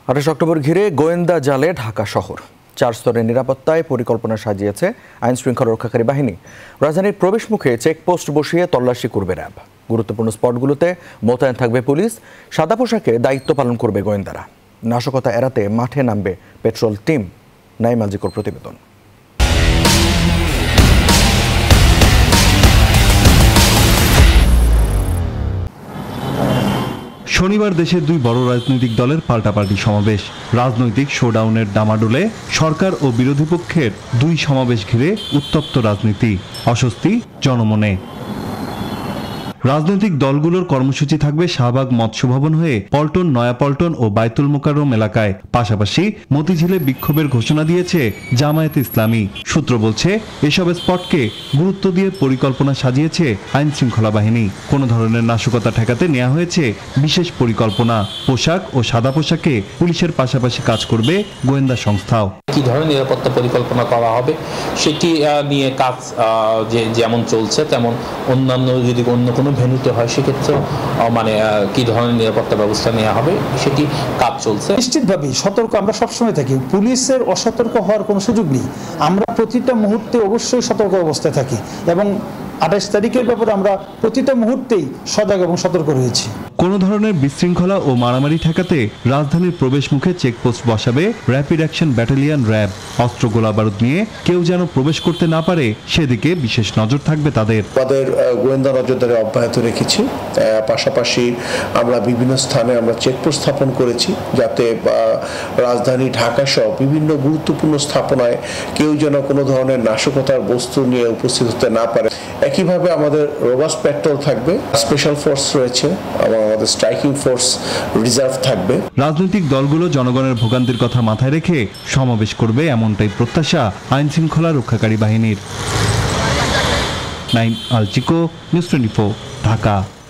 28 October ঘিরে গোয়েন্দা জালে ঢাকা শহর। 4 স্তরের নিরাপত্তায় পরিকল্পনা সাজিয়েছে আইন শৃঙ্খলা রক্ষাকারী বাহিনী। রাজধানীর প্রবেশ মুখে চেকপোস্ট বসিয়ে তল্লাশি করবে র্যাব। গুরুত্বপূর্ণ স্পটগুলোতে মোতায়েন থাকবে পুলিশ। সাদা পোশাকে দায়িত্ব পালন করবে গোয়েন্দারা। নাশকতা এড়াতে মাঠে নামবে পেট্রোল টিম। নাইম আজিকর প্রতিবেদন। শনিবার দেশের দুই বড় রাজনৈতিক দলের পাল্টাপাল্টি সমাবেশ। রাজনৈতিক শোডাউনের ডামাডোলে সরকার ও বিরোধী পক্ষের দুই সমাবেশ ঘিরে উত্তপ্ত রাজনীতি, অস্বস্তি জনমনে। রাজনৈতিক দলগুলোর কর্মসূচি থাকবে শাহবাগ মৎস্য ভবন হয়ে পল্টন, নয়াপল্টন ও বায়তুল মোকাররম এলাকায়। পাশাপাশি মতিঝিলে বিক্ষোভের ঘোষণা দিয়েছে জামায়াতে ইসলামী। সূত্র বলছে, এসব স্পটকে গুরুত্ব দিয়ে পরিকল্পনা সাজিয়েছে আইন শৃঙ্খলা বাহিনী। কোনো ধরনের নাশকতা ঠেকাতে নেওয়া হয়েছে বিশেষ পরিকল্পনা। পোশাক ও সাদা পোশাকে পুলিশের পাশাপাশি কাজ করবে গোয়েন্দা সংস্থাও। কি ধরনের নিরাপত্তা পরিকল্পনা করা হবে সেটি নিয়ে কাজ যেমন চলছে, তেমন অন্যান্য যদি অন্য কোনো ভেন্যুতে হয় সেক্ষেত্রে কি ধরনের নিরাপত্তা ব্যবস্থা নেওয়া হবে সেটি কাজ চলছে। নিশ্চিতভাবে সতর্ক আমরা সবসময় থাকি। পুলিশের অসতর্ক হওয়ার কোনো সুযোগ নেই। আমরা প্রতিটা মুহূর্তে অবশ্যই সতর্ক অবস্থায় থাকি এবং 28 তারিখের ব্যাপারে আমরা প্রতিটা মুহূর্তেই সজাগ এবং সতর্ক রয়েছি। কোনো ধরনের বিশৃঙ্খলা ও মারামারি ঠেকাতে রাজধানীর প্রবেশ মুখে চেকপোস্ট বসাবে র্যাপিড অ্যাকশন ব্যাটালিয়ন র্যাব। অস্ত্র গোলা বারুদ নিয়ে কেউ যেন প্রবেশ করতে না পারে সেদিকে বিশেষ নজর থাকবে তাদের। আমাদের গোয়েন্দা নজরদারি অব্যাহত রেখেছি। পাশাপাশি আমরা বিভিন্ন স্থানে আমরা চেকপোস্ট স্থাপন করেছি যাতে রাজধানী ঢাকা সহ বিভিন্ন গুরুত্বপূর্ণ স্থাপনায় কেউ যেন কোনো ধরনের নাশকতার বস্তু নিয়ে উপস্থিত হতে না পারে। একইভাবে আমাদের রোবাস্ট পেট্রোল থাকবে, স্পেশাল ফোর্স রয়েছে এবং আমাদের স্ট্রাইকিং ফোর্স রিজার্ভ থাকবে। রাজনৈতিক দলগুলো জনগণের ভোগান্তির কথা মাথায় রেখে সমাবেশ করবে, এমনটাই প্রত্যাশা আইন শৃঙ্খলা রক্ষাকারী বাহিনীর। নাইম আলচিকো, নিউজ 24, ঢাকা।